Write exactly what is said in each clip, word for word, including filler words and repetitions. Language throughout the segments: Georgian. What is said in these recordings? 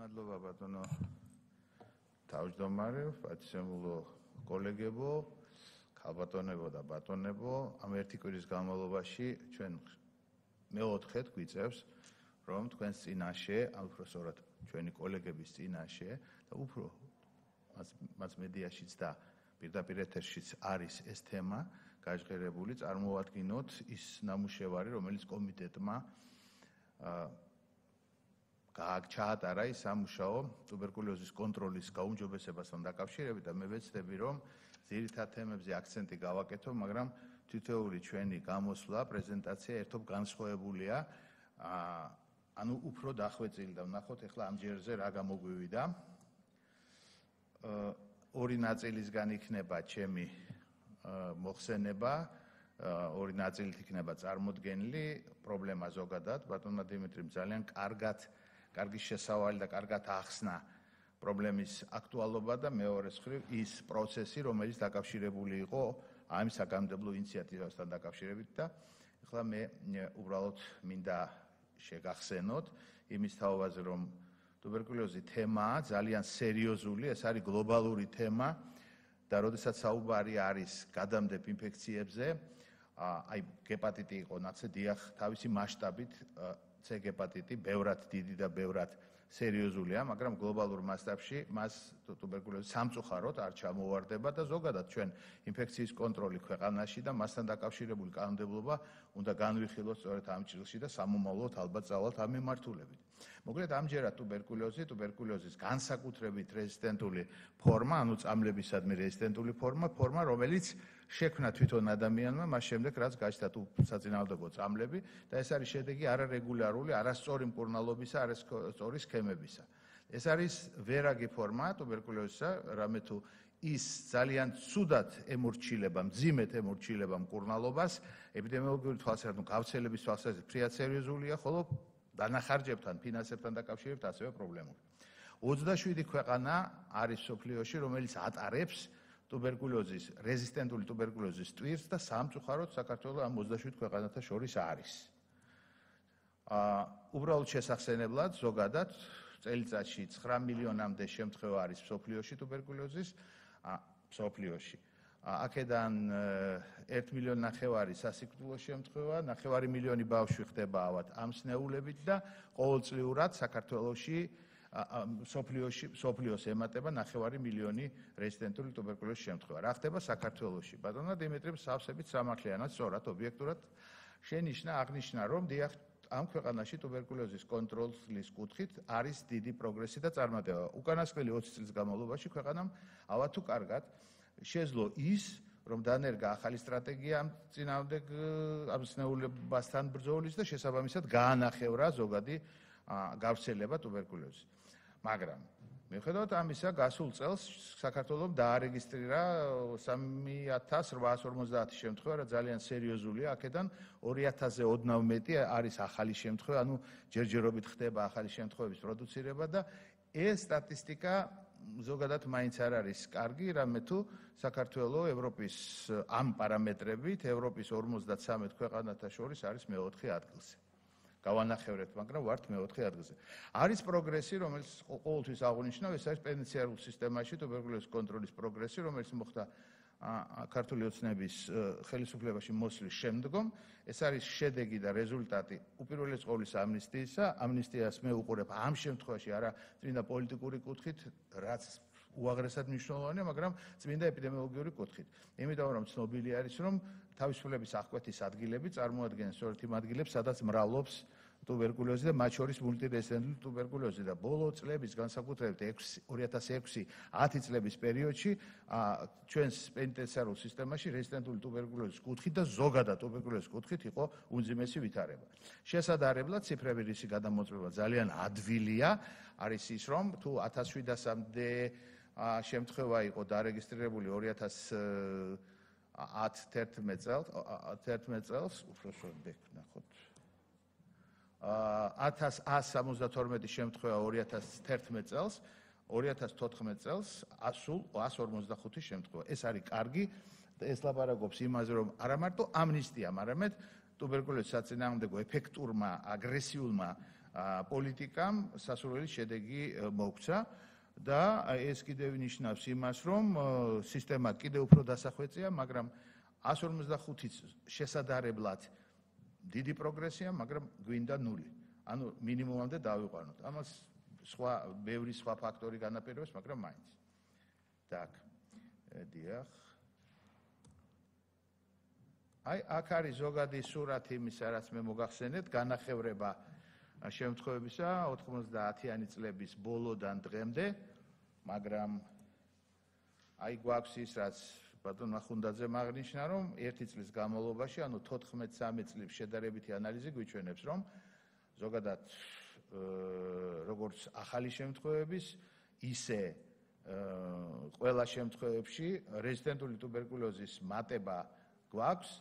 მადლობა ბატონო თავმჯდომარე, პატივსემულო კოლეგებო, ქალბატონებო და ბატონებო, ამ ერთი კვირის განმავლობაში ჩვენ მეოთხედ გვიწევს, რომ თქვენს წინაშე, უпроსორად ჩვენი კოლეგების წინაშე და უფრო მას მედიაშიც და პირდაპირ ეთერშიც არის ეს თემა გაჟღერებული, წარმოვადგინოთ ის ნამუშევარი, რომელიც კომიტეტმა გააჩაატარა ის სამუშაო ტუბერკულოზის კონტროლის გაუმჯობესებასთან დაკავშირებით და მე ვეცდები, რომ ძირითად თემებზე აქცენტი გავაკეთო, მაგრამ თითოეული ჩვენი გამოსვლა, პრეზენტაცია ერთობ განსხვავებულია, ანუ უფრო დახვეწილი და ვნახოთ ახლა ამ ჯერზე რა გამოგვივიდა. ორი ნაწილისგან იქნება ჩემი მოხსენება, ორი ნაწილით იქნება წარმოდგენილი პრობლემა ზოგადად. ბატონმა დიმიტრიმ ძალიან კარგად კარგი შესავალი და კარგად ახსნა პრობლემის აქტუალობა და მეორეს მხრივ ის პროცესი, რომელიც დაკავშირებული იყო ამ საკანონმდებლო ინიციატივასთან დაკავშირებით და ახლა მე უბრალოდ მინდა შეგახსენოთ იმის თაობაზე, რომ ტუბერკულოზი თემაა ძალიან სერიოზული, ეს არის გლობალური თემა და როდესაც საუბარი არის გადამდებ ინფექციებზე, აი ჰეპატიტი იყო ნაცე დიახ, თავისი მასშტაბით C ჰეპატიტი ბევრად დიდი და ბევრად სერიოზულია, მაგრამ გლობალურ მასშტაბში მას ტუბერკულოზი სამწუხაროდ არ ჩამოვარდება და ზოგადად ჩვენ ინფექციის კონტროლი ქვეყანაში და მასთან დაკავშირებული კანონმდებლობა უნდა განვიხილოთ სწორედ ამ ჭრილში და სამომავლოდ ალბათ სწავლოთ ამ მიმართულებით. მოკლედ ამჯერად ტუბერკულოზი, ტუბერკულოზის განსაკუთრებით რეზისტენტული ფორმა, ანუ წამლებისადმი რეზისტენტული ფორმა, ფორმა, რომელიც შექმნა თვითონ ადამიანმა მას შემდეგ, რაც გაჩნდა საწინააღმდეგო წამლები და ეს არის შედეგი არარეგულარული, არასწორი მკურნალობისა, არასწორი სქემებისა. ეს არის ვერაგი ფორმა ტუბერკულოზისა, რამე თუ ის ძალიან ცუდად ემორჩილება, მძიმედ ემორჩილება მკურნალობას, ეპიდემიოლოგიური თვალსაზრისით, გავრცელების თვალსაზრისით ფრიად სერიოზულია, ხოლო დანახარჯებთან, ფინანსებთან დაკავშირებით ასევე პრობლემური. ოცდაშვიდი ქვეყანა არის მსოფლიოში, რომელიც ატარებს ტუბერკულოზის, რეზისტენტული ტუბერკულოზის ტვირთს და სამწუხაროდ საქართველოს ამ ოცდაშვიდ ქვეყანათა შორის არის. აა უბრალოდ შესახსენებლად ზოგადად წელიწადში ცხრა მილიონამდე შემთხვევა არის მსოფლიოში ტუბერკულოზის, მსოფლიოში. აქედან ერთი მილიონი ნახევარი სასიკვდილო შემთხვევა, ნახევარი მილიონი ბავშვი ხდება ავად ამ სნეულებით და ყოველწლიურად საქართველოში სოფლიოში სოფლიოს ემატება ნახევარი მილიონი რეზისტენტული ტუბერკულოზის შემთხვევა. რა ხდება საქართველოში? ბატონმა დიმიტრიმ სავსებით სამართლიანად, სწორად, ობიექტურად შენიშნა, აღნიშნა, რომ დიახ, ამ ქვეყანაში ტუბერკულოზის კონტროლის კუთხით არის დიდი პროგრესი და წარმატება. უკანასკნელი ოცი წლის განმავლობაში ქვეყანამ ავა თუ კარგად შეძლო ის, რომ დაანერგა ახალი სტრატეგია ამ წინააღმდეგ ამ სნეულებასთან ბრძოლის და შესაბამისად გაანახევრა ზოგადი გავრცელება ტუბერკულოზის. მაგრამ მიუხედავად ამისა, გასულ წელს საქართველოს დაარეგისტრირა სამი ათას რვაას ორმოცდაათი შემთხვევა, რა ძალიან სერიოზულია. აქედან ორი ათასზე ოდნავ მეტი არის ახალი შემთხვევა, ანუ ჯერჯერობით ხდება ახალი შემთხვევების პროდუცირება და ეს სტატისტიკა ზოგადად მაინც არ არის კარგი, რამე თუ საქართველოს ევროპის ამ პარამეტრებით, ევროპის ორმოცდათსამეტ ქვეყანათა შორის არის მეოთხე ადგილზე. გავანახევრეთ, მაგრამ ვართ მეოთხე ადგილზე. არის პროგრესი, რომელიც ყოველთვის აღნიშნავ, ეს არის პენიტენციარულ სისტემაში ტუბერკულოზის კონტროლის პროგრესი, რომელიც მოხდა ქართული ოცნების ხელისუფლებაში მოსვლის შემდგომ. ეს არის შედეგი და რეზულტატი უპირველეს ყოვლისა ამნისტიისა. ამნისტიას მე უყურებ ამ შემთხვევაში არა წმინდა პოლიტიკური კუთხით, რაც უაღრესად მნიშვნელოვანია, მაგრამ წმინდა ეპიდემიოლოგიური კუთხით. იმიტომ რომ ცნობილი არის, რომ თავისუფლების აღკვეთის ადგილები წარმოადგენს სწორედ იმ ადგილებს, სადაც მრავლობს ტუბერკულოზი და მათ შორის მულტირეზისტენტული ტუბერკულოზი და ბოლო წლების განსაკუთრებით ორი ათას ექვსი ათი წლების პერიოდში ჩვენს პენიტენციარულ სისტემაში რეზისტენტული ტუბერკულოზის კუთხით და ზოგადად ტუბერკულოზის კუთხით იყო უმძიმესი ვითარება. შესაძლებლად ციფრები რისი გადამოწმება ძალიან ადვილია, არის ის, რომ თუ ათას შვიდასამდე შემთხვევა იყო დარეგისტრირებული ორი ათას ათერთმეტ წელს, უბრალოდ ნახოთ. ათას ათს სამოცდათორმეტი შემთხვევა ორი ათას თერთმეტ წელს, ორი ათას თოთხმეტ წელს სულ ას ორმოცდახუთი შემთხვევა. ეს არის კარგი და ეს ლაპარაკობს იმაზე, რომ არა მარტო ამნისტიამ, არამედ ტუბერკულოზის საწინააღმდეგო ეფექტურმა, აგრესიულმა პოლიტიკამ სასურველი შედეგი მოგვცა და ეს კიდევ ნიშნავს იმას, რომ სისტემა კიდევ უფრო დასახვეწია, მაგრამ εκατს ორმოცდახუთიც შესადარებლად დიდი პროგრესია, მაგრამ გვინდა ნული. ანუ მინიმუმამდე დავიყვანოთ. ამას სხვა ბევრი სხვა ფაქტორი განაპირობებს, მაგრამ მაინც. так. დიახ. აი, აქ არის ზოგადი სურათი იმისა, რაც მე მოგახსენეთ, განახევრება შემთხვევებისა ოთხმოცდაათიანი წლების ბოლოდან დღემდე, მაგრამ აი გვაქვს ის, რაც ბატონ ახუნდაძემ აღნიშნა, რომ ერთი წლის განმავლობაში, ანუ თოთხმეტ სამი წლის შედარებითი ანალიზი გვიჩვენებს, რომ ზოგადად როგორც ახალი შემთხვევების, ისე ყველა შემთხვევებში რეზისტენტული ტუბერკულოზის მატება გვაქვს,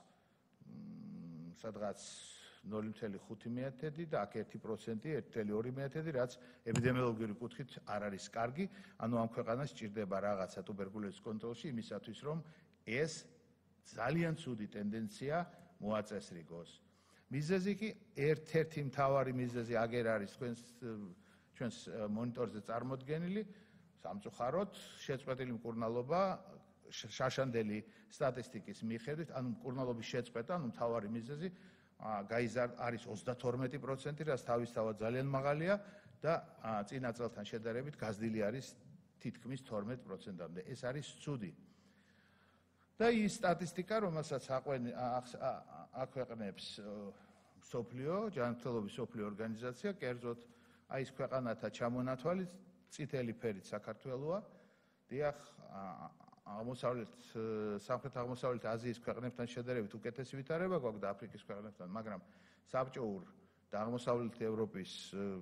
სადღაც ნული წელი ხუთი მეათედი და აქ ერთი პროცენტი, ერთი წელი ორი მეათედი, რაც ეპიდემიოლოგიური კუთხით არ არის კარგი, ანუ ამ ქვეყანას სჭირდება რაღაცა ტუბერკულოზის კონტროლში იმისათვის, რომ ეს ძალიან ცუდი ტენდენცია მოაწესრიგოს. მიზეზი კი ერთ-ერთი მთავარი მიზეზი აგერ არის თქვენს ჩვენს მონიტორზე წარმოდგენილი, სამწუხაროდ შეწყვეტილი მკურნალობა შაშანდელი სტატისტიკის მიხედვით, ანუ მკურნალობის შეწყვეტა, ანუ მთავარი მიზეზი გაიზარდა არის ოცდათორმეტი პროცენტი, რაც თავისთავად ძალიან მაღალია და წინა წელთან შედარებით გაზრდილი არის თითქმის თორმეტ პროცენტამდე. ეს არის ცუდი. და ის სტატისტიკა, რომელსაც აქვეყნებს მსოფლიო, ჯანმრთელობის მსოფლიო ორგანიზაცია, კერძოდ აი ეს ქვეყანათა ჩამონათვალი წითელი ფერით საქართველოა. დიახ, აღმოსავლეთ სამხრეთ-აღმოსავლეთ აზიის ქვეყნებთან შედარებით უკეთესი ვითარება გვაქვს და აფრიკის ქვეყნებთან, მაგრამ საბჭოურ და აღმოსავლეთ ევროპის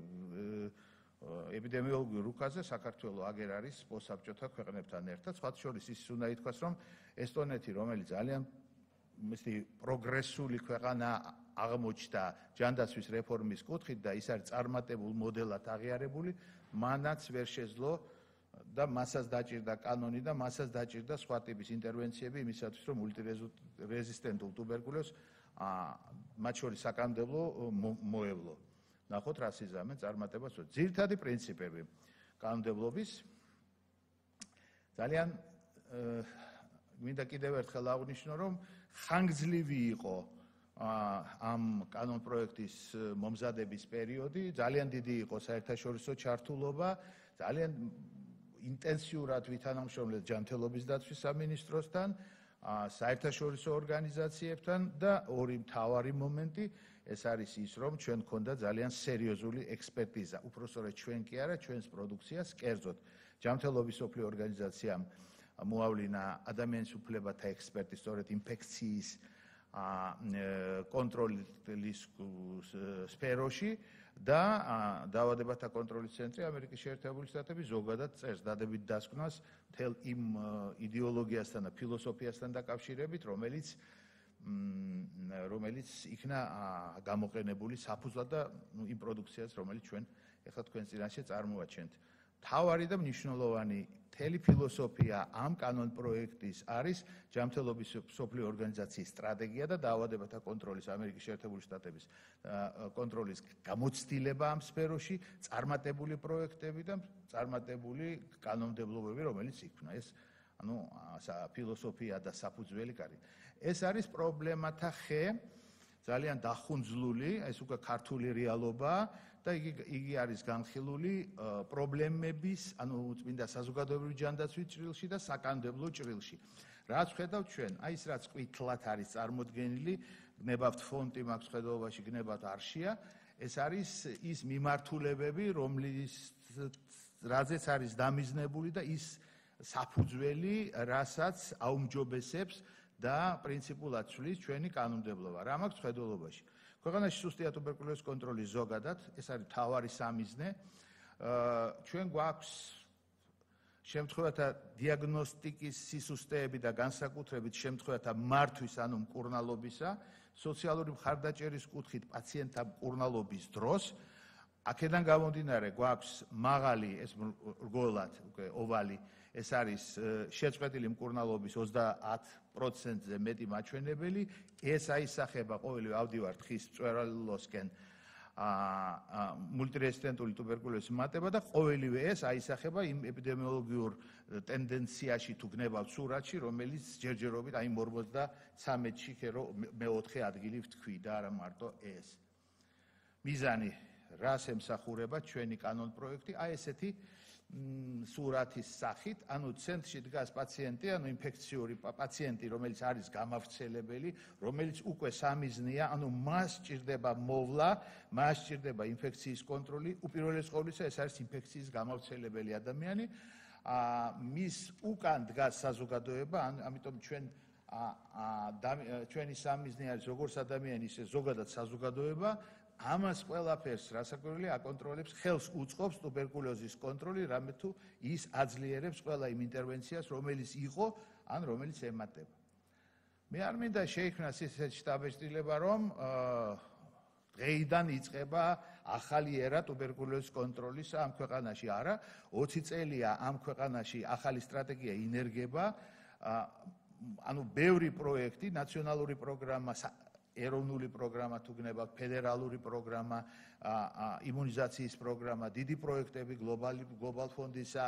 ეპიდემიოლოგიურ რუკაზე საქართველო აგერ არის პოსტსაბჭოთა ქვეყნებთან ერთად. სხვათა შორის ის უნდა ითქვას, რომ ესტონეთი, რომელიც ძალიან მისი პროგრესული ქვეყანა აღმოჩნდა ჯანდაცვის რეფორმის კუთხით და ის არის წარმატებულ მოდელად აღიარებული, მანაც ვერ შეძლო და მასას დაჭირდა კანონი და მასას დაჭირდა სხვა ტიპის ინტერვენციები იმისათვის, რომ მულტირეზისტენტულ ტუბერკულოზს მათ შორის საკანონმდებლო მოევლო. ნახოთ, რა სიზამე წარმატებას. ძირითადი პრინციპები კანონმდებლობის ძალიან მინდა კიდევ ერთხელ აღვნიშნო, რომ ხანგრძლივი იყო ამ კანონპროექტის მომზადების პერიოდი, ძალიან დიდი იყო საერთაშორისო ჩართულობა, ძალიან ინტენსიურად ვითანამშრომლეთ ჯანმრთელობის დაცვის სამინისტროსთან, საერთაშორისო ორგანიზაციებთან და ორი მთავარი მომენტი ეს არის ის, რომ ჩვენ გქონდა ძალიან სერიოზული ექსპერტიზა, უпростоრად ჩვენ კი არა, ჩვენს პროდუქციას, კერძოდ ჯანმრთელობის მსოფლიო ორგანიზაციამ მოავლინა ადამიანის უფლებათა ექსპერტი სწორედ ინფექციის კონტროლის სფეროში და დაავადებათა კონტროლის ცენტრი ამერიკის შეერთებული შტატების ზოგადად წერს დადებით დასკვნას მთელ იმ იდეოლოგიასთან და ფილოსოფიასთან დაკავშირებით, რომელიც რომელიც იქნა გამოყენებული საფუძვლად და იმ პროდუქციას, რომელიც ჩვენ ეხლა თქვენ წინაშე წარმოვაჩენთ. მთავარი და მნიშვნელოვანი მთელი ფილოსოფია ამ კანონპროექტის არის ჯანმრთელობის მსოფლიო ორგანიზაციის სტრატეგია და დაავადებათა კონტროლის ამერიკის შეერთებული შტატების კონტროლის გამოცდილება ამ სფეროში, წარმატებული პროექტები და წარმატებული კანონმდებლობები, რომელიც იქმნა. ეს ანუ ფილოსოფია და საფუძველი კარი. ეს არის პრობლემათა ხე, ძალიან დახუნძლული, ეს უკვე ქართული რეალობაა და იგი იგი არის განხილული პრობლემების, ანუ წმინდა საზოგადოებრივი ჯანდაცვის ჭრილში და საკანონმდებლო ჭრილში. რაც ხედავთ ჩვენ, აი ეს რაც ყვითლად არის წარმოდგენილი, გნებავთ ფონტი მაქვს ხედავობაში, გნებავთ არშია, ეს არის ის მიმართულებები, რომლის რაზეც არის დამიზნებული და ის საფუძველი, რასაც აუმჯობესებს და პრინციპულად ცვლის ჩვენი კანონმდებლობა. რა მაქვს ხედავობაში? ქვეყანაში სუსტია ტუბერკულოზის კონტროლის ზოგადად, ეს არის მთავარი სამიზნე. ჩვენ გვაქვს შემთხვევათა დიაგნოსტიკის სისუსტეები და განსაკუთრებით შემთხვევათა მართვის, ანუ მკურნალობისა, სოციალური მხარდაჭერის კუთხით პაციენტთა მკურნალობის დროს. აქედან გამომდინარე გვაქვს მაღალი, ეს რგოლად უკვე ოვალი, ეს არის შეწყვეტილი მკურნალობის ოცდაათ პროცენტზე მეტი მაჩვენებელი. ეს აისახება ყოველივე ავდივართ ხის მწვერვალოსკენ მულტირეზისტენტული ტუბერკულოზის მატება და ყოველივე ეს აისახება იმ ეპიდემიოლოგიურ ტენდენციაში თუ გნებავთ სურათში, რომელიც ჯერჯერობით აი ორმოცდათრამეტში მეოთხე ადგილი ვთქვი და არა მარტო ეს. მიზანი რას ემსახურება ჩვენი კანონ პროექტი? აი ესეთი სურათის სახით, ანუ ცენტრში დგას პაციენტი, ანუ ინფექციური პაციენტი, რომელიც არის გამავრცელებელი, რომელიც უკვე სამიზნეა, ანუ მას სჭირდება მოვლა, მას სჭირდება ინფექციის კონტროლი, უპირველეს ყოვლისა ეს არის ინფექციის გამავრცელებელი ადამიანი, მის უკან დგას საზოგადოება, ამიტომ ჩვენ ჩვენი სამიზნე არის როგორც ადამიანი, ისე ზოგადად საზოგადოება. Ამას ყველაფერს რასაკვირველია აკონტროლებს, ხელს უწყობს ტუბერკულოზის კონტროლი, რამე თუ ის აძლიერებს ყველა იმ ინტერვენციას, რომელიც იყო, ან რომელიც ემატება. მე არ მინდა შეიქმნას ისეთი შტაბ-ეჭდილება, რომ დღეიდან იწყება ახალი ერა ტუბერკულოზის კონტროლის ამ ქვეყანაში. არა, ოცი წელია ამ ქვეყანაში ახალი სტრატეგია ინერგება, ანუ ბევრი პროექტი, ნაციონალური პროგრამა, ეროვნული პროგრამა თუ გნებავთ, ფედერალური პროგრამა, იმუნიზაციის პროგრამა, დიდი პროექტები გლობალ ფონდისა,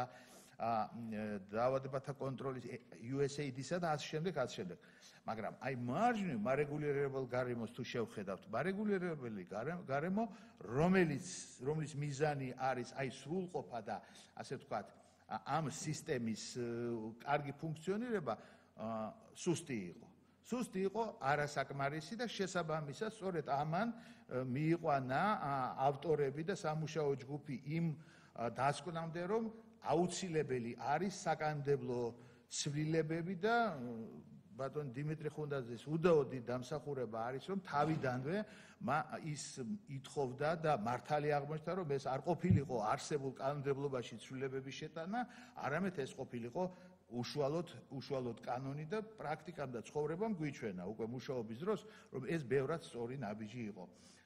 დაავადებათა კონტროლის, იუ ეს ეი დი-სა და ასე შემდეგ, ასე შემდეგ. მაგრამ აი მარჯვნივ მარეგულირებელ გარემოს თუ შევხედავთ, მარეგულირებელი გარემო, რომელიც რომლის მიზანი არის აი სრულყოფა და ასე ვთქვათ, ამ სისტემის კარგი ფუნქციონირება სუსტი იყო. სუსტი იყო, არასაკმარისი და შესაბამისად, სწორედ ამან მიიყვანა ავტორები და სამუშაო ჯგუფი იმ დასკვნამდე, რომ აუცილებელი არის საკანონმდებლო ცვლილებები და ბატონ დიმიტრი ხუნდაძის უდაოდი დამსახურება არის, რომ თავიდანვე ის ითხოვდა და მართალი აღმოჩნდა, რომ ეს არ ყოფილიყო არსებულ კანონმდებლობაში ცვლილებების შეტანა, არამედ ეს ყოფილიყო უშუალოდ უშუალოდ კანონი და პრაქტიკამ და ცხოვრებამ გვიჩვენა უკვე მუშაობის დროს, რომ ეს ბევრად სწორი ნაბიჯი იყო.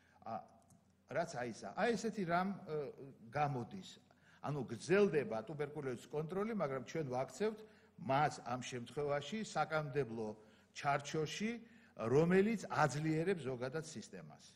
რაც აისა, აი ესეთი რამ გამოდის. ანუ გრძელდება ტუბერკულოზის კონტროლი, მაგრამ ჩვენ ვაქცევთ მას ამ შემთხვევაში საკანონმდებლო ჩარჩოში, რომელიც აძლიერებს ზოგადად სისტემას.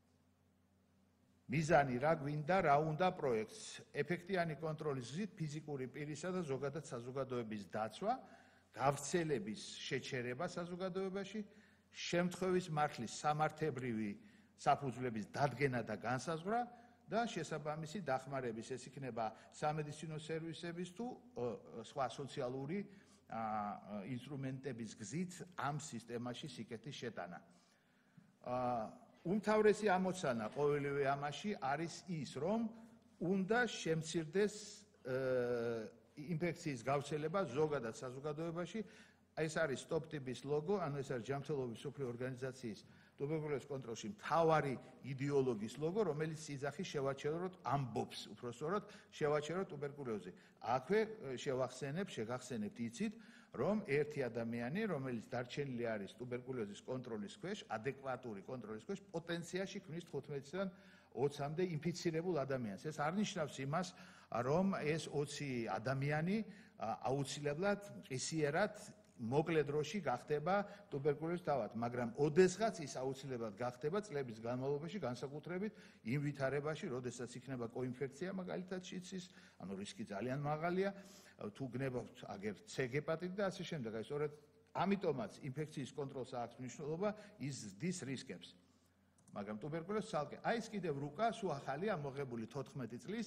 მიზანი რა გვინდა, რა უნდა პროექტს, ეფექტიანი კონტროლის გზით ფიზიკური პირისა და ზოგადად საზოგადოების დაცვა, გავრცელების შეჩერება საზოგადოებაში, შემთხვევის მართვის სამართლებრივი საფუძვლების დადგენა და განსაზღვრა და შესაბამისი დახმარების, ეს იქნება სამედიცინო სერვისების თუ სხვა სოციალური ინსტრუმენტების გზით ამ სისტემაში სიკეთის შეტანა. უმთავრესი ამოცანა ყოველივე ამაში არის ის, რომ უნდა შემცირდეს ინფექციის გავრცელება ზოგადად საზოგადოებაში. ეს არის სტოპ-ტიბის ლოგო, ანუ ეს არის ჯანმრთელობის მსოფლიო ორგანიზაციის ტუბერკულოზის კონტროლში მთავარი იდეოლოგიის ლოგო, რომელიც იძახის შევაჩეროთ, ამბობს უпростоროდ, შევაჩეროთ ტუბერკულოზი. აქვე შევახსენებ, შეგახსენებთ იცით, რომ ერთი ადამიანი, რომელიც დარჩენილი არის ტუბერკულოზის კონტროლის ქვეშ, ადეკვატური კონტროლის ქვეშ, პოტენციაში ქმნის თხუთმეტიდან ოცამდე ინფიცირებულ ადამიანს. ეს არ ნიშნავს იმას, რომ ეს ოცი ადამიანი აუცილებლად ყისიერად მოკლე დროში გახდება ტუბერკულოზის თავად, მაგრამ ოდესღაც ის აუცილებლად გახდება წლების განმავლობაში, განსაკუთრებით იმ ვითარებაში, როდესაც იქნება კოინფექცია, მაგალითად შიცის, ანუ რისკი ძალიან მაღალია, თუ გნებავთ აგერ C ჰეპატიტი და ასე შემდეგ. აი სწორედ ამიტომაც ინფექციის კონტროლს აქვს მნიშვნელობა, ის ზრდის რისკებს. მაგრამ ტუბერკულოზი ცალკე. აი ეს კიდევ რუკა, სულ ახალია, მოღებული თოთხმეტი წლის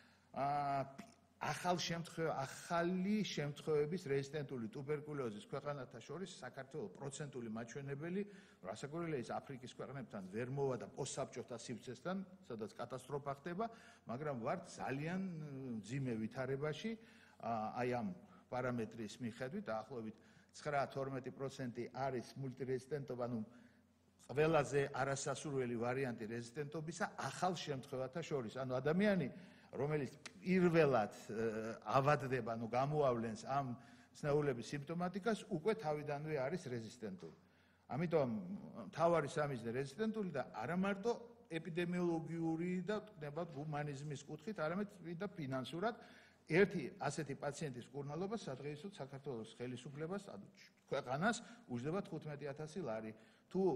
ახალ შემთხვევ ახალი შემთხვევების რეზისტენტული ტუბერკულოზის ქვეყანათა შორის საქართველოს პროცენტული მაჩვენებელი, რასაკვირველია ის აფრიკის ქვეყნებთან ვერ მოვა და პოსტსაბჭოთა სივრცესთან, სადაც კატასტროფა ხდება, მაგრამ ვართ ძალიან მძიმე ვითარებაში, აი ამ პარამეტრის მიხედვით, დაახლოებით ცხრა თორმეტი პროცენტი არის მულტირეზისტენტობა, ანუ ყველაზე არასასურველი ვარიანტი რეზისტენტობისა ახალ შემთხვევათა შორის, ანუ ადამიანი რომელიც პირველად ავადდება, ანუ გამოავლენს ამ სნეულების სიმპტომატიკას, უკვე თავიდანვე არის რეზისტენტული. ამიტომ მთავარი სამიზნე რეზისტენტული და არა მარტო ეპიდემიოლოგიური და ნებად ჰუმანიზმის კუთხით, არამედ და ფინანსურად ერთი ასეთი პაციენტის კურნალობა სადღეისოდ საქართველოს ხელისუფლებას, ანუ ქვეყანას უჯდება თხუთმეტი ათასი ლარი. თუ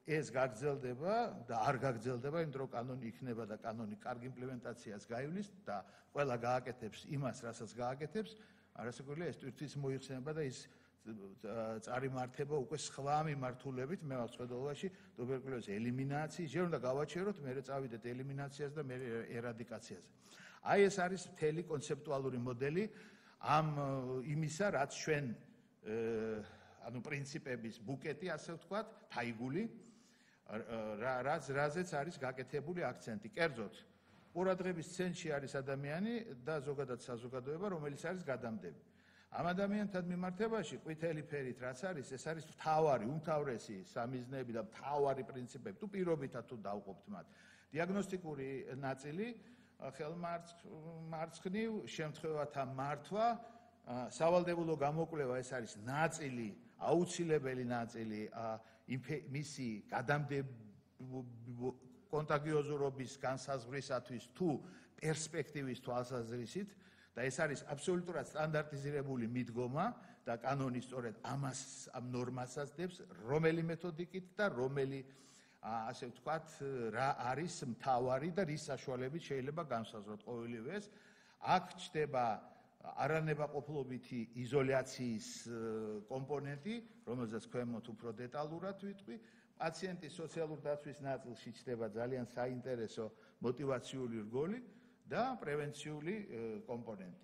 ეს გაგრძელდება და არ გაგრძელდება, იმიტომ რომ კანონი იქნება და კანონი კარგ იმპლემენტაციას გაივლის და ყველა გააკეთებს იმას, რასაც გააკეთებს, არასაკურველია ეს ტვირთის მოიხსენება და ის წარიმართება უკვე სხვა მიმართულებით მე ვახსოვდობაში ტუბერკულოზის ელიმინაციის, ჯერ უნდა გავაჩეროთ, მერე წავიდეთ ელიმინაციას და მერე ერადიკაციაზე. აი ეს არის მთელი კონცეპტუალური მოდელი ამ იმისა, რაც ჩვენ ანუ პრინციპების ბუკეტი, ასე ვთქვათ, თაიგული, რაც რაზეც არის გაკეთებული აქცენტი. კერძოდ, ყურადღების ცენტრში არის ადამიანი და ზოგადად საზოგადოება, რომელიც არის გადამდები. ამ ადამიანთან მიმართებაში ყვითელი ფერით რაც არის, ეს არის მთავარი, უმთავრესი სამიზნეები და მთავარი პრინციპები. თუ პირობითად თუ დავყოფთ მათ. დიაგნოსტიკური ნაწილი, ხელმარცხნივ შემთხვევათა მართვა, სავალდებულო გამოკვლევა, ეს არის ნაწილი, აუცილებელი ნაწილი მისი გადამდები კონტაგიოზურობის განსაზღვრისათვის თუ პერსპექტივის თვალსაზრისით და ეს არის აბსოლუტურად სტანდარტიზირებული მიდგომა და კანონი სწორედ ამას ამ ნორმასაც დებს, რომელი მეთოდიკით და რომელი ასე ვთქვათ, რა არის მთავარი და რის საშუალებით შეიძლება განსაზღვროთ ყოველივე ეს. აქ ჩნდება არანებაყოფლობითი იზოლაციის კომპონენტი, რომელზეც ქვემოთ უფრო დეტალურად ვიტყვი. პაციენტის სოციალურ დაცვის ნაწილში ჩნდება ძალიან საინტერესო მოტივაციული რგოლი და პრევენციული კომპონენტი.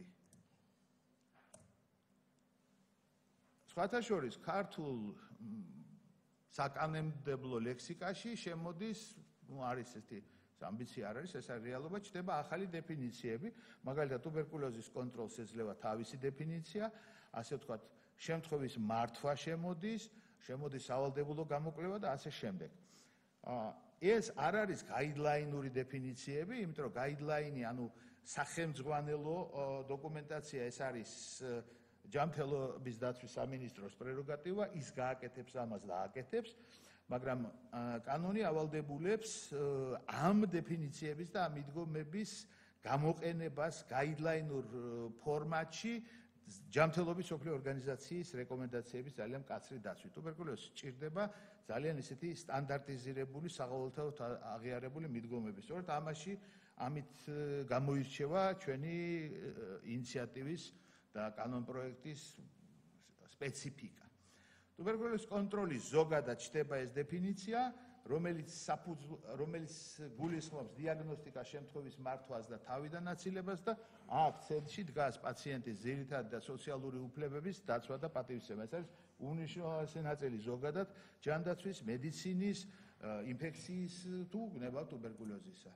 სხვათა შორის, ქართულ საკანონმდებლო ლექსიკაში შემოდის, ну არის ესეთი ამბიცია არ არის, ეს არის რეალობა, ჩნდება ახალი დეფინიციები, მაგალითად ტუბერკულოზის კონტროლს ეძლევა თავისი დეფინიცია, ასე ვთქვათ, შემთხვევის მართვა შემოდის, შემოდის სავალდებულო გამოკვლევა და ასე შემდეგ. ეს არ არის გაიდლაინური დეფინიციები, იმიტომ რომ გაიდლაინი, ანუ სახელმძღვანელო დოკუმენტაცია, ეს არის ჯანმრთელობის დაცვის სამინისტროს პრეროგატივა, ის გააკეთებს ამას და აკეთებს, მაგრამ კანონი ავალდებულებს ამ დეფინიციების და ამ მიდგომების გამოყენებას გაიდლაინურ ფორმატში ჯანმრთელობის მსოფლიო ორგანიზაციის რეკომენდაციების ძალიან მკაცრი დაცვით. ტუბერკულოზი სჭირდება ძალიან ისეთი სტანდარტიზირებული, საყოველთაოდ აღიარებული მიდგომები. სწორედ ამაში ამით გამოირჩევა ჩვენი ინიციატივის და კანონპროექტის სპეციფიკა. ტუბერკულოზის კონტროლის ზოგადად ჩნდება ეს დეფინიცია, რომელიც რომელიც გულისხმობს დიაგნოსტიკას, შემთხვევის მართვას და თავიდან აცილებას და აქ ცენტრში დგას პაციენტის ძირითადი და სოციალური უფლებების დაცვა და პატივისცემა. ეს არის უმნიშვნელოვანესი ნაწილი ზოგადად ჯანდაცვის, მედიცინის, ინფექციის თუ ბუნება ტუბერკულოზისა.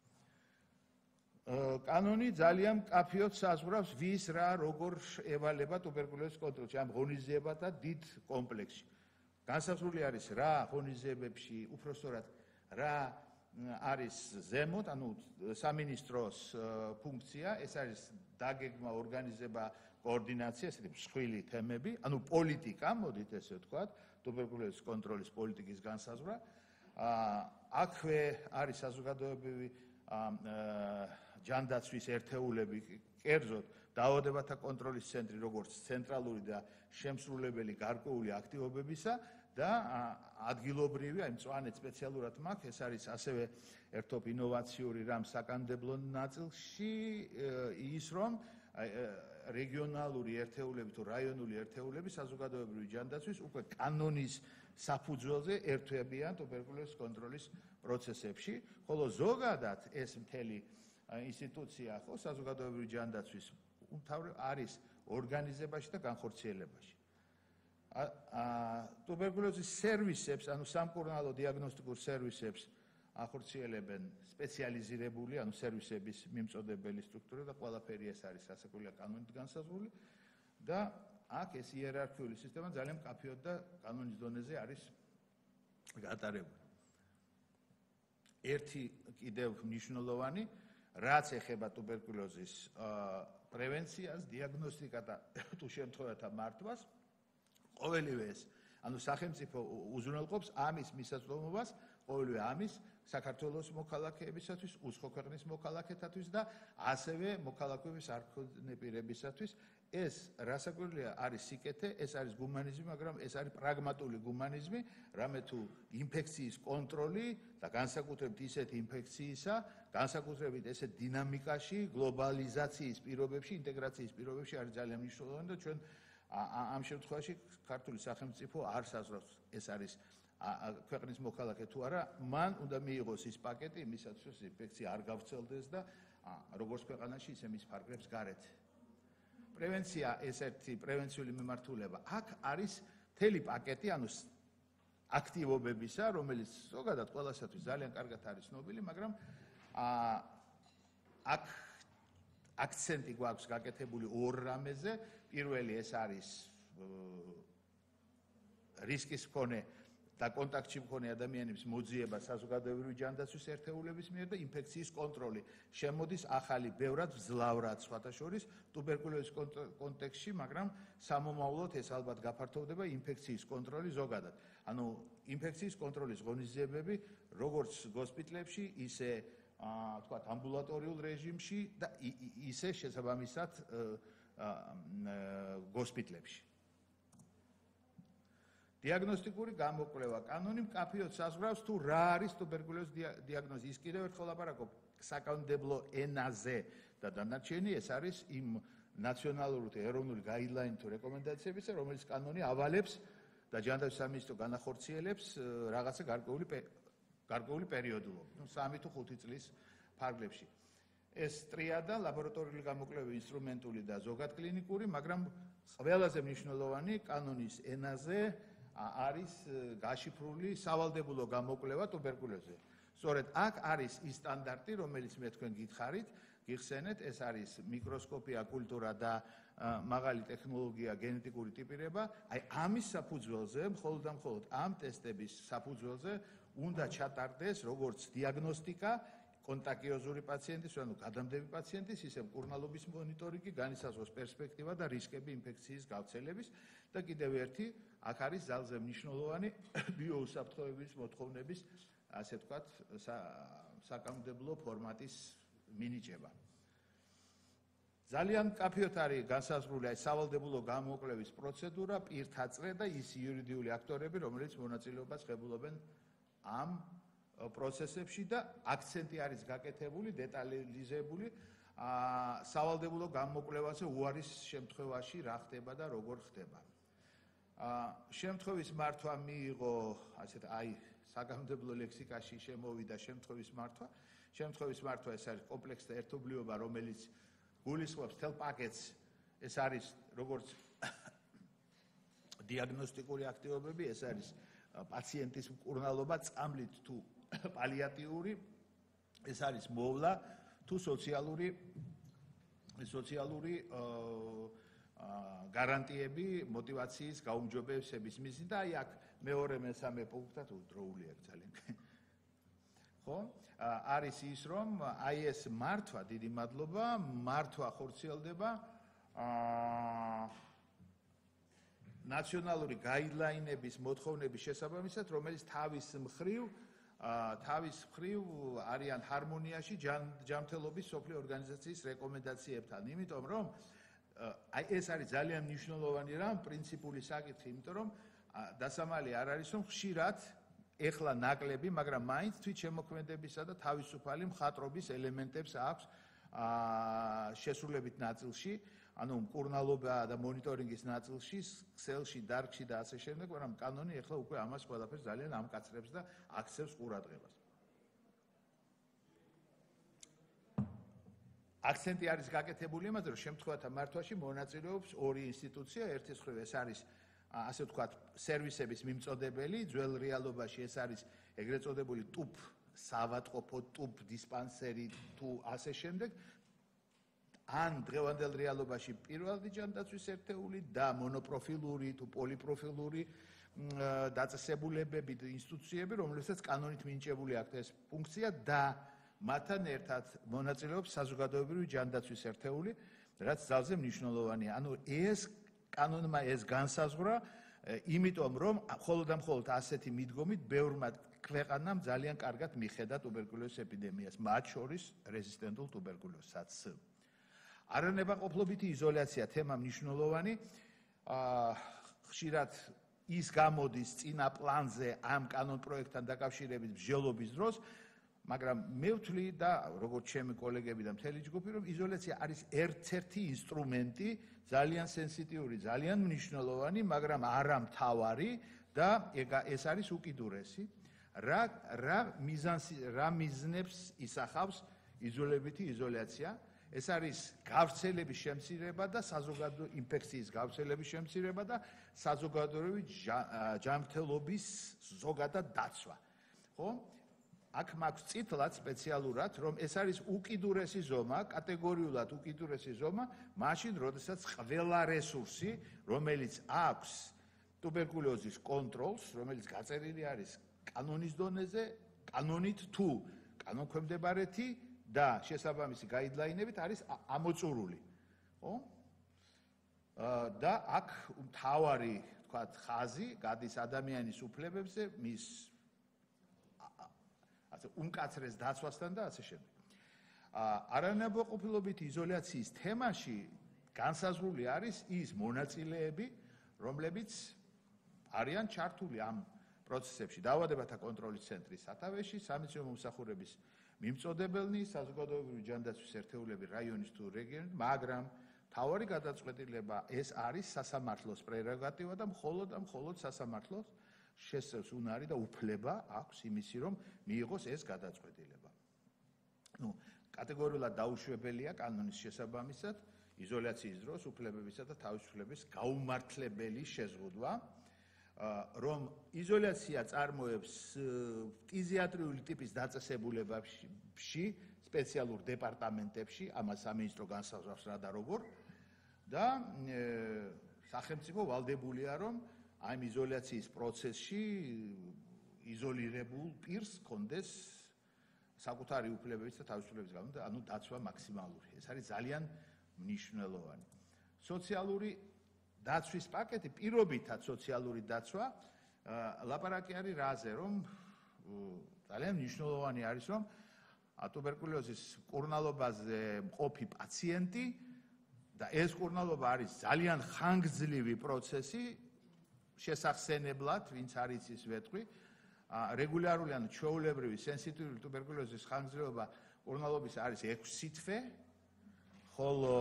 კანონი ძალიან მკაფიოდ საზღვრავს ვის რა როგორ ევალება ტუბერკულოზის კონტროლში ამ ღონისძიებათა დიდ კომპლექსში. განსაზღვრული არის რა ღონისძიებებში, უпростоრად რა არის ზემოთ, ანუ სამინისტროს ფუნქცია, ეს არის დაგეგმა, ორგანიზება, კოორდინაცია, ესეთი მსხვილი თემები, ანუ პოლიტიკა, მოდით ესე ვთქვათ, ტუბერკულოზის კონტროლის პოლიტიკის განსაზღვრა. აქვე არის საზოგადოებრივი ჯანდაცვის ერთეულები, კერძოდ დაავადებათა კონტროლის ცენტრი, როგორც ცენტრალური და შემსრულებელი გარკვეული აქტივობებისა და ადგილობრივი, აი მწვანე სპეციალურად მაქვს, ეს არის ასევე ერთობ ინოვაციური რამ საკანონმდებლო ნაწილში ის რომ რეგიონალური ერთეულები თუ რაიონული ერთეულები საზოგადოებრივი ჯანდაცვის უკვე კანონის საფუძველზე ერთვებიან ტუბერკულოზის კონტროლის პროცესებში, ხოლო ზოგადად ეს მთელი ინსტიტუცია ხო საზოგადოებრივი ჯანდაცვის უმთავრესად არის ორგანიზებაში და განხორციელებაში. ტუბერკულოზის სერვისებს, ანუ სამკურნალო დიაგნოსტიკურ სერვისებს ახორციელებენ სპეციალიზირებული, ანუ სერვისების მიმწოდებელი სტრუქტურა და ყველაფერი ეს არის სასაკვირველია კანონით განსაზღვრული და აქ ეს იერარქიული სისტემა ძალიან მკაფიოდ და კანონის დონეზე არის გატარებული. ერთი კიდევ მნიშვნელოვანი, რაც ეხება ტუბერკულოზის პრევენციას, დიაგნოსტიკას და თუ შემთხვევათა მართვას, ყოველივე ეს, ანუ სახელმწიფო უზრუნველყოფს ამის მისაწვდომობას, ყოველივე ამის საქართველოს მოქალაქეებისათვის, უცხო ქვეყნის მოქალაქეთათვის და ასევე მოქალაქეობის არქონებირებისათვის. ეს რასაკვირველია არის სიკეთე, ეს არის გუმანიზმი, მაგრამ ეს არის პრაგმატული გუმანიზმი, რამე თუ ინფექციის კონტროლი და განსაკუთრებით ისეთ ინფექციისა, განსაკუთრებით ესეთ დინამიკაში, გლობალიზაციის პირობებში, ინტეგრაციის პირობებში არის ძალიან მნიშვნელოვანი და ჩვენ ამ შემთხვევაში ქართული სახელმწიფო არ საზღვრავს ეს არის ქვეყნის მოქალაქე თუ არა, მან უნდა მიიღოს ის პაკეტი იმისათვის, რომ ინფექცია არ გავრცელდეს და როგორც ქვეყანაში, ისე მის ფარგლებს გარეთ. პრევენცია ეს ერთი პრევენციული მიმართულება. აქ არის მთელი პაკეტი, ანუ აქტივობებისა, რომელიც ზოგადად ყველასათვის ძალიან კარგად არის ცნობილი, მაგრამ აქ აქცენტი გვაქვს გაკეთებული ორ რამეზე. პირველი ეს არის რისკის მქონე და კონტაქტში მქონე ადამიანების მოძიება საზოგადოებრივი ჯანდაცვის ერთეულების მიერ და ინფექციის კონტროლი. შემოდის ახალი, ბევრად მძლავრად სხვათა შორის ტუბერკულოზის კონტექსტში, მაგრამ სამომავლოდ ეს ალბათ გაფართოვდება ინფექციის კონტროლი ზოგადად. ანუ ინფექციის კონტროლის ღონისძიებები როგორც გოსპიტლებში, ისე თქვათ ამბულატორიულ რეჟიმში და ისე შესაბამისად გოსპიტლებში. დიაგნოსტიკური გამოკვლევა კანონი მკაფიოდ საზღვრავს თუ რა არის ტუბერკულოზის დიაგნოზი. ის კიდევ ერთხელ ლაპარაკობ საკანონმდებლო ენაზე და დანარჩენი ეს არის იმ ნაციონალური თუ ეროვნული გაიდლაინი თუ რეკომენდაციებისა, რომელიც კანონი ავალებს და ჯანდაცვის სამინისტრო განახორციელებს რაღაცა გარკვეული გარკვეული პერიოდულობით, ну სამი თუ ხუთი წლის ფარგლებში. ეს ტრიადა ლაბორატორიული გამოკვლევები, ინსტრუმენტული და ზოგად კლინიკური, მაგრამ ყველაზე მნიშვნელოვანი კანონის ენაზე არის გაშიფრული სავალდებულო გამოკვლევა ტუბერკულოზზე. სწორედ აქ არის ის სტანდარტი, რომელიც მე თქვენ გითხარით, გიხსენეთ, ეს არის მიკროსკოპია, კულტურა და მაღალი ტექნოლოგია, გენეტიკური ტიპირება. აი ამის საფუძველზე, მხოლოდ და მხოლოდ ამ ტესტების საფუძველზე უნდა ჩატარდეს როგორც დიაგნოსტიკა კონტაგიოზური პაციენტის, ანუ გადამდები პაციენტის, ისე მკურნალობის მონიტორინგი, განისაზღვროს პერსპექტივა და რისკები ინფექციის გავრცელების და კიდევ ერთი, აქ არის ძალზე მნიშვნელოვანი ბიოუსაფრთხოების მოთხოვნების, ასე ვთქვათ, საკანონმდებლო ფორმატის მინიჭება. ძალიან მკაფიოდ არის განსაზღვრული აი სავალდებულო გამოკვლევის პროცედურა, პირთა წრე და ის იურიდიული აქტორები, რომელიც მონაწილეობას ღებულობენ ამ პროცესებში და აქცენტი არის გაკეთებული, დეტალიზებული სავალდებულო გამოკვლევაზე უარის შემთხვევაში რა ხდება და როგორ ხდება. შემთხვევის მართვა მიიღო, ასეთ აი საკანონმდებლო ლექსიკაში შემოვიდა შემთხვევის მართვა. შემთხვევის მართვა ეს არის კომპლექსთა ერთობლიობა, რომელიც გულისხმობს მთელ პაკეტს. ეს არის როგორც დიაგნოსტიკური აქტივობები, ეს არის პაციენტის მკურნალობა, წამლით თუ პალიატიური, ეს არის მოვლა თუ სოციალური სოციალური გარანტიები, მოტივაციის გაუმჯობესების მიზნით და აი აქ მეორე მესამე პუნქტად დროული აქვს ძალიან. ხო? არის ის რომ აი ეს მართვა, დიდი მადლობა, მართვა ხორციელდება ნაციონალური გაიდლაინების მოთხოვნების შესაბამისად, რომელიც თავის მხრივ თავის მხრივ არიან ჰარმონიაში ჯანმრთელობის სოფლიო ორგანიზაციის რეკომენდაციებთან. იმიტომ რომ აი ეს არის ძალიან მნიშვნელოვანი რამ, პრინციპული საკითხი, იმიტომ რომ დასამალი არ არის რომ ხშირად ეხლა ნაკლები, მაგრამ მაინც თვითშემოქმედებისა და თავისუფალი მხატვრობის ელემენტებს აქვს შესრულებით ნაწილში, ანუ მკურნალობა და მონიტორინგის ნაწილში, ქსელში, დარგში და ასე შემდეგ, მაგრამ კანონი ეხლა უკვე ამას ყველაფერს ძალიან ამკაცრებს და აქცევს ყურადღებას. აქცენტი არის გაკეთებული იმაზე, რომ შემთხვევათა მართვაში მონაწილეობს ორი ინსტიტუცია, ერთის მხრივ ეს არის ასე ვთქვათ, სერვისების მიმწოდებელი, ძველ რეალობაში ეს არის ეგრეთ წოდებული ტუბ სავატყოფო ტუბ დისპანსერი თუ ასე შემდეგ. ან დღევანდელ რეალობაში პირველი ჯანდაცვის ერთეული და მონოპროფილური თუ პოლიპროფილური დაწესებულებები და ინსტიტუციები, რომლებსაც კანონით მინიჭებული აქვს ეს ფუნქცია და მათთან ერთად მონაწილეობს საზოგადოებრივი ჯანდაცვის ერთეული, რაც ძალზე მნიშვნელოვანია. ანუ ეს კანონმა ეს განსაზღვრა, იმიტომ რომ მხოლოდ და მხოლოდ ასეთი მიდგომით ბევრმა ქვეყანამ ძალიან კარგად მიხედა ტუბერკულოზის ეპიდემიას, მათ შორის რეზისტენტულ ტუბერკულოზსაც. არანებაყოფლობითი იზოლაცია თემა მნიშვნელოვანი. ხშირად ის გამოდის წინა პლანზე ამ კანონპროექტთან დაკავშირებით მსჯელობის დროს, მაგრამ მე ვთვლი და როგორც ჩემი კოლეგები და მთელი ჯგუფი, რომ იზოლაცია არის ერთ-ერთი ინსტრუმენტი, ძალიან სენსიტიური, ძალიან მნიშვნელოვანი, მაგრამ არა მთავარი და ეს არის უკიდურესი. რა რა მიზანს რა მიზნებს ისახავს იზოლებითი იზოლაცია? ეს არის გავრცელების შემცირება და საზოგადო ინფექციის გავრცელების შემცირება და საზოგადოებრივი ჯანმრთელობის ზოგადად დაცვა. ხო? აქ მაქვს წითლად სპეციალურად, რომ ეს არის უკიდურესი ზომა, კატეგორიულად უკიდურესი ზომა, მაშინ, როდესაც ყველა რესურსი, რომელიც აქვს ტუბერკულოზის კონტროლს, რომელიც გაწერილი არის კანონის დონეზე, კანონით თუ კანონქვემდებარეთი და შესაბამისი გაიდლაინებით არის ამოწურული. ხო? და აქ მთავარი, თქვათ, ხაზი გადის ადამიანის უფლებებზე, მის ასე უმკაცრეს დაცვასთან და ასე შემდეგ. არანებაყოფლობითი იზოლაციის თემაში განსაზღვრული არის ის მონაწილეები, რომლებიც არიან ჩართული ამ პროცესებში. დაავადებათა კონტროლის ცენტრის სათავეში, სამედიცინო მომსახურების მიმწოდებელნი, საზოგადოებრივი ჯანდაცვის ერთეულები რაიონის თუ რეგიონის, მაგრამ მთავარი გადაწყვეტილება ეს არის სასამართლოს პრეროგატივა და მხოლოდ და მხოლოდ სასამართლოს შესწევს უნარი და უფლება აქვს იმისი, რომ მიიღოს ეს გადაწყვეტილება. ნუ კატეგორიულად დაუშვებელია კანონის შესაბამისად იზოლაციის დროს უფლებებისა და თავისუფლების გაუმართლებელი შეზღუდვა, რომ იზოლაცია წარმოებს ფტიზიატრიული ტიპის დაწესებულებებში, სპეციალურ დეპარტამენტებში, ამას სამინისტრო განსაზღვრავს რა და როგორ და სახელმწიფო ვალდებულია, რომ ამ იზოლაციის პროცესში იზოლირებულ პირს ჰქონდეს საკუთარი უფლებების და თავისუფლების გამო, ანუ დაცვა მაქსიმალური. ეს არის ძალიან მნიშვნელოვანი. სოციალური დაცვის პაკეტი, პირობითად სოციალური დაცვა, ლაპარაკი არის რაზე, რომ ძალიან მნიშვნელოვანი არის, რომ ტუბერკულოზის მკურნალობაზე მყოფი პაციენტი და ეს მკურნალობა არის ძალიან ხანგრძლივი პროცესი, შესახსენებლად, ვინც არის ის ვეტყვი, რეგულარული ან ჩვეულებრივი სენსიტიური ტუბერკულოზის ხანგრძლივობა მკურნალობის არის ექვსი თვე, ხოლო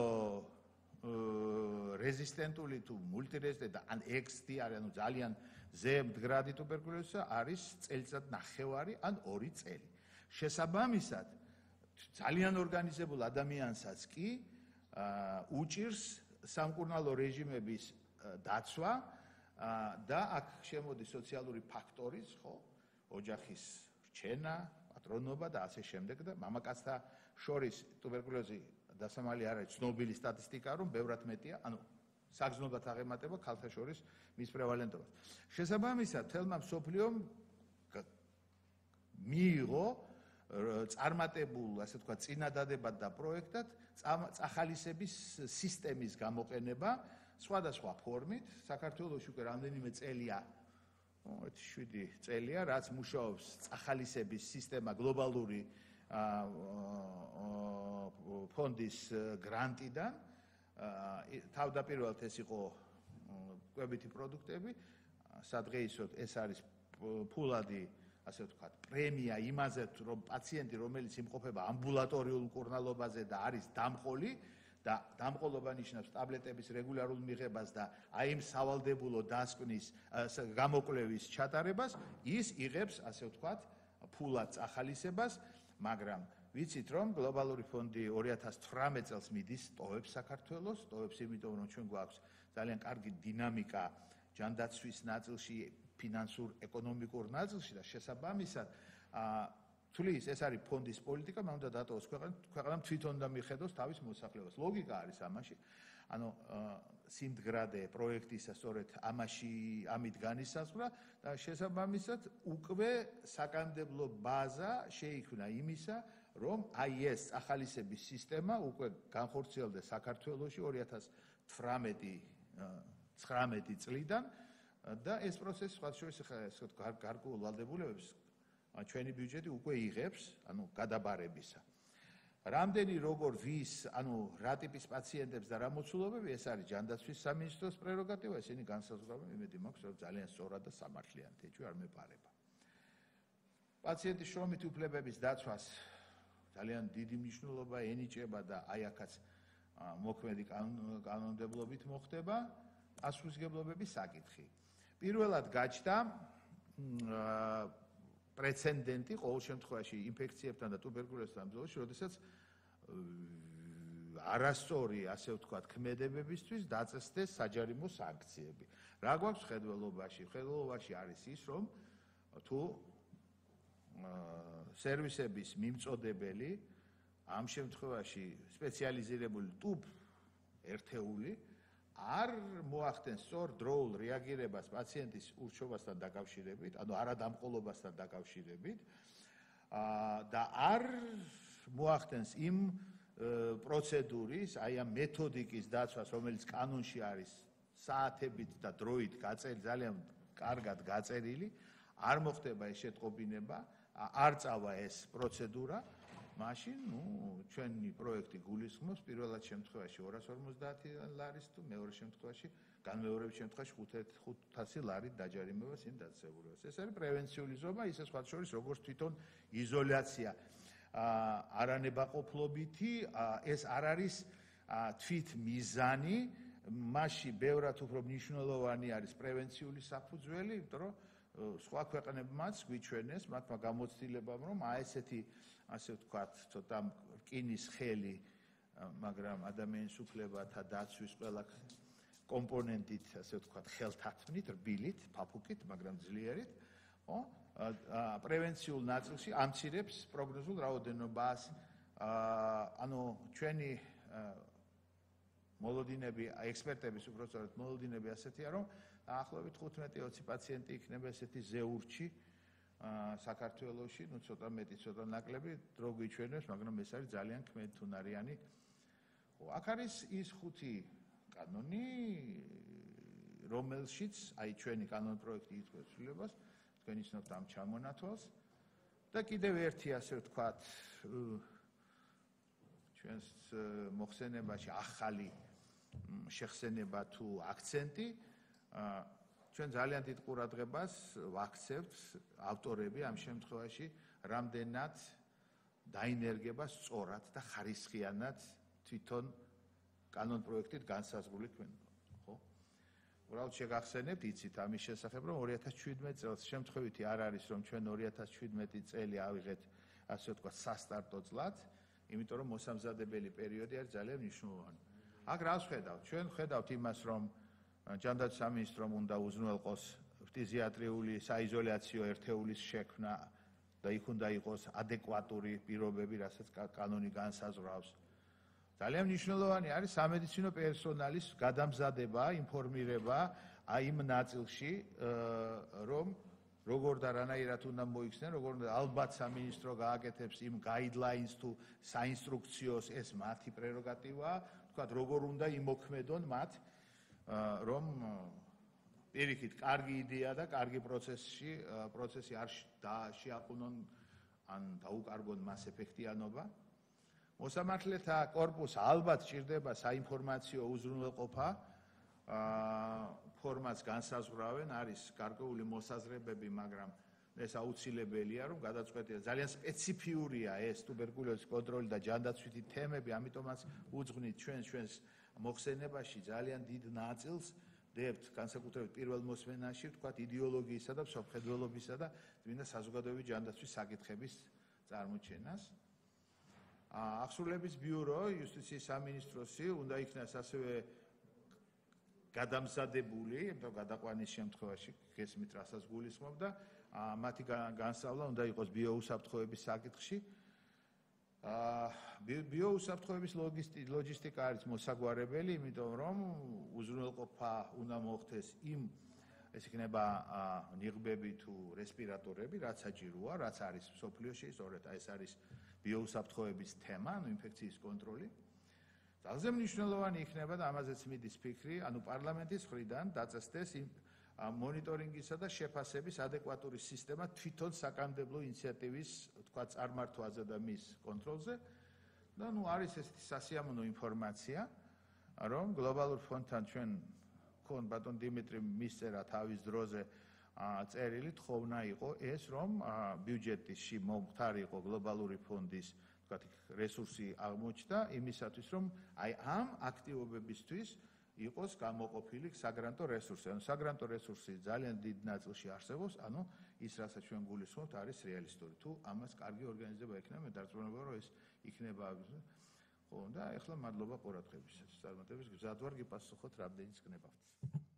რეზისტენტული თუ მულტირეზისტენტი ან ექს დი არის, ანუ ძალიან ზემდგრადი ტუბერკულოზისა არის წელიწად ნახევარი ან ორი წელი. შესაბამისად, ძალიან ორგანიზებულ ადამიანსაც კი უჭირს სამკურნალო რეჟიმების დაცვა და აქ შემოდის სოციალური ფაქტორიც, ხო? ოჯახის რჩენა, პატრონობა და ასე შემდეგ და მამაკაცთა შორის ტუბერკულოზი დასამალი არ არის ცნობილი სტატისტიკა, რომ ბევრად მეტია, ანუ საგრძნობლად აღემატება ქალთა შორის მის პრევალენტობას. შესაბამისად, თელმა მსოფლიომ მიიღო წარმატებულ, ასე ვთქვათ, წინადადებად და პროექტად წახალისების სისტემის გამოყენება სხვადასხვა ფორმით. საქართველოში უკვე რამდენიმე წელია, შვიდი წელია, რაც მუშაობს წახალისების სისტემა გლობალური ფონდის გრანტიდან. თავდაპირველად ეს იყო კვებითი პროდუქტები, სადღეისოდ ეს არის ფულადი, ასე ვთქვათ, პრემია იმაზე, რომ პაციენტი, რომელიც იმყოფება ამბულატორიულ მკურნალობაზე და არის დამყოლი და დამყოლობა ნიშნავს ტაბლეტების რეგულარულ მიღებას და აი იმ სავალდებულო დასკვნის გამოკვლევის ჩატარებას, ის იღებს, ასე ვთქვათ, ფულად წახალისებას, მაგრამ ვიცით, რომ გლობალური ფონდი ორი ათას თვრამეტ წელს მიდის ტოვებს საქართველოს, ტოვებს იმიტომ, რომ ჩვენ გვაქვს ძალიან კარგი დინამიკა ჯანდაცვის ნაწილში, ფინანსურ, ეკონომიკურ ნაწილში და შესაბამისად, თulis ეს არის ფონდის პოლიტიკა, მაგრამ უნდა დატოვოს ქვეყანა, ქვეყანამ თვითონ და მიხედოს თავის მოსახლეობას. ლოგიკა არის ამაში. ანუ სიმდგრადე პროექტისა სწორედ ამაში ამით განისაზღვრა და შესაბამისად უკვე საკანონმდებლო ბაზა შეიქმნა იმისა, რომ აი ეს ახალისების სისტემა უკვე განხორციელდა საქართველოში ორი ათას ცხრამეტი წლიდან და ეს პროცესი სხვა შორის ახლა ეს გარკვეულ ვალდებულებებს ჩვენი ბიუჯეტი უკვე იღებს, ანუ გადაბარებისა. რამდენი როგორ ვის, ანუ რა ტიპის პაციენტებს და რა მოცულობები, ეს არის ჯანდაცვის სამინისტროს პრეროგატივა, ისინი განსაზღვრავენ, იმედი მაქვს, რომ ძალიან სწორად და სამართლიანად, ეჭვი არ მეპარება. პაციენტის შრომითი უფლებების დაცვას ძალიან დიდი მნიშვნელობა ენიჭება და აი აქაც მოქმედი კანონმდებლობით მოხდება პასუხისმგებლობების საკითხი. პირველად გაჩნდა პრეცედენტი ყოველ შემთხვევაში ინფექციებთან და ტუბერკულოზთან ბრძოლაში, როდესაც არასწორი, ასე ვთქვათ, ქმედებებისთვის დაწესდეს საჯარიმო სანქციები. რა გვაქვს მხედველობაში? მხედველობაში არის ის, რომ თუ სერვისების მიმწოდებელი ამ შემთხვევაში სპეციალიზირებული ტუბ ერთეული არ მოახდენს სწორ დროულ რეაგირებას პაციენტის ურჩობასთან დაკავშირებით, ანუ არადამყოლობასთან დაკავშირებით და არ მოახდენს იმ პროცედურის, აი ამ მეთოდიკის დაცვას, რომელიც კანონში არის საათებით და დროით გაწერილი, ძალიან კარგად გაწერილი, არ მოხდება ეს შეტყობინება, არ წავა ეს პროცედურა, მაშინ, ნუ, ჩვენი პროექტი გულისხმობს პირველად შემთხვევაში ორას ორმოცდაათი ლარის თუ მეორე შემთხვევაში, განმეორების შემთხვევაში ხუთასი ლარით დაჯარიმებას იმ დაწესებულებას. ეს არის პრევენციული ზომა, ისე სხვა შორის, როგორც თვითონ იზოლაცია არანებაყოფლობითი, ეს არ არის თვით მიზანი, მასში ბევრად უფრო მნიშვნელოვანი არის პრევენციული საფუძველი, იმიტომ რომ სხვა ქვეყნებმაც გვიჩვენეს, მათმა გამოცდილებამ, რომ აი ესეთი, ასე ვთქვათ, ცოტა რკინის ხელი, მაგრამ ადამიანის უფლებათა დაცვის ყველა კომპონენტით, ასე ვთქვათ, ხელთათმნით, რბილით, ფაფუკით, მაგრამ ძლიერით, ხო? პრევენციულ ნაწილში ამცირებს პროგნოზულ რაოდენობას, ანუ ჩვენი მოლოდინები, ექსპერტების უпростоრად მოლოდინები ასეთია, რომ დაახლოებით ხუთმეტი ოცი პაციენტი იქნება ესეთი ზეურჩი საქართველოში, ну ცოტა მეტი, ცოტა ნაკლები, დრო გვიჩვენებს, მაგრამ ეს არის ძალიან ქმედთუნარიანი. ხო, აქ არის ის ხუთი კანონი, რომელშიც აი ჩვენი კანონ პროექტი იწვევს ცვლილებას, თქვენ იცნობთ ამ ჩამონათვალს და კიდევ ერთი, ასე ვთქვათ, ჩვენს მოხსენებაში ახალი შეხსენება თუ აქცენტი, ჩვენ ძალიან დიდ ყურადღებას ვაქცევთ ავტორები ამ შემთხვევაში, რამდენად დაინერგება სწორად და ხარისხიანად თვითონ კანონ პროექტით განსაზღვრული ქმედება, ხო? უბრალოდ შეგახსენებთ, იცით ამის შესახებ, რომ ორი ათას შვიდმეტი წელს შემთხვევითი არ არის, რომ ჩვენ ორი ათას შვიდმეტი წელი ავიღეთ, ასე ვთქვათ, სასტარტო წლად, იმიტომ რომ მოსამზადებელი პერიოდი არის ძალიან მნიშვნელოვანი. აქ რას ხედავთ? ჩვენ ხედავთ იმას, რომ ჯანდაცვის სამინისტრომ უნდა უზრუნველყოს ფტიზიატრიული საიზოლაციო ერთეულის შექმნა და იქ უნდა იყოს ადეკვატური პირობები, რასაც კანონი განსაზღვრავს. ძალიან მნიშვნელოვანი არის სამედიცინო პერსონალის გადამზადება, ინფორმირება აი იმ ნაწილში, რომ როგორ და რანაირად უნდა მოიქცნენ, როგორ უნდა ალბათ სამინისტრო გააკეთებს იმ guidelines თუ საინსტრუქციოს, ეს მათი პრეროგატივაა, თქვათ როგორ უნდა იმოქმედონ მათ, რომ პირიქით კარგი იდეა და კარგი პროცესში პროცესი არ შეაყუნონ ან დაუკარგონ მას ეფექტიანობა. მოსამართლეთა კორპუსს ალბათ ჭირდება საინფორმაციო უზრუნველყოფა, ფორმაც განსაზღვრავენ, არის გარკვეული მოსაზრებები, მაგრამ ეს აუცილებელია, რომ გადაწყვეტია. ძალიან სპეციფიურია ეს ტუბერკულოზის კონტროლი და ჯანდაცვითი თემები, ამიტომაც უძღვნით ჩვენ ჩვენს მოხსენებაში ძალიან დიდ ნაწილს დებთ განსაკუთრებით პირველ მოსმენაში, ვთქვათ, იდეოლოგიისა და მსოფლმხედველობისა და წმინდა საზოგადოებრივი ჯანდაცვის საკითხების წარმოჩენას. აღსრულების ბიურო, იუსტიციის სამინისტროსი უნდა იქნას ასევე გადამზადებული, იმიტომ გადაყვანის შემთხვევაში გესმით რასაც გულისხმობ და მათი განსწავლა უნდა იყოს ბიოუსაფრთხოების საკითხში. ბიოუსაფრთხოების ლოჯისტიკა არის მოსაგვარებელი, იმიტომ რომ უზრუნველყოფა უნდა მოხდეს იმ, ეს იქნება ნიღბები თუ რესპირატორები, რაც საჭიროა, რაც არის მსოფლიოში, სწორედ ეს არის ბიოუსაფრთხოების თემა, ანუ ინფექციის კონტროლი. ძალზე მნიშვნელოვანი იქნება და ამაზეც მიდის ფიქრი, ანუ პარლამენტის მხრიდან დაწესდეს მონიტორინგისა და შეფასების ადეკვატური სისტემა თვითონ საკანონმდებლო ინიციატივის თქვა წარმართვაზე და მის კონტროლზე და ნუ არის ესეთი სასიამოვნო ინფორმაცია რომ გლობალურ ფონდთან ჩვენ ქონ ბატონ დიმიტრი მისწერა თავის დროზე წერილი თხოვნა იყო ეს რომ ბიუჯეტში მომხდარიყო გლობალური ფონდის თქვათ რესურსი აღმოჩნდა იმისათვის რომ აი ამ აქტივობებისთვის იყოს გამოყოფილი საგრანტო რესურსი. ანუ საგრანტო რესურსი ძალიან დიდ ნაწილში არსებობს, ანუ ის რასაც ჩვენ გულისხმობთ არის რეალისტური. თუ ამას კარგი ორგანიზება ექნება, მე დარწმუნებული რომ ეს იქნება. ხო, და ეხლა მადლობა ყურადღებისთვის. წარმატების გზად ვარ გიპასუხოთ რამდენიც გნებავთ.